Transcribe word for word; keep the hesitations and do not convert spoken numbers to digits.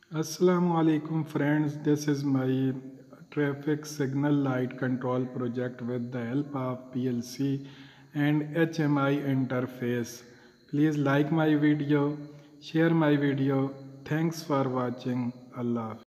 Assalamu alaikum friends, this is my traffic signal light control project with the help of P L C and H M I interface. Please like my video, share my video. Thanks for watching. Allah.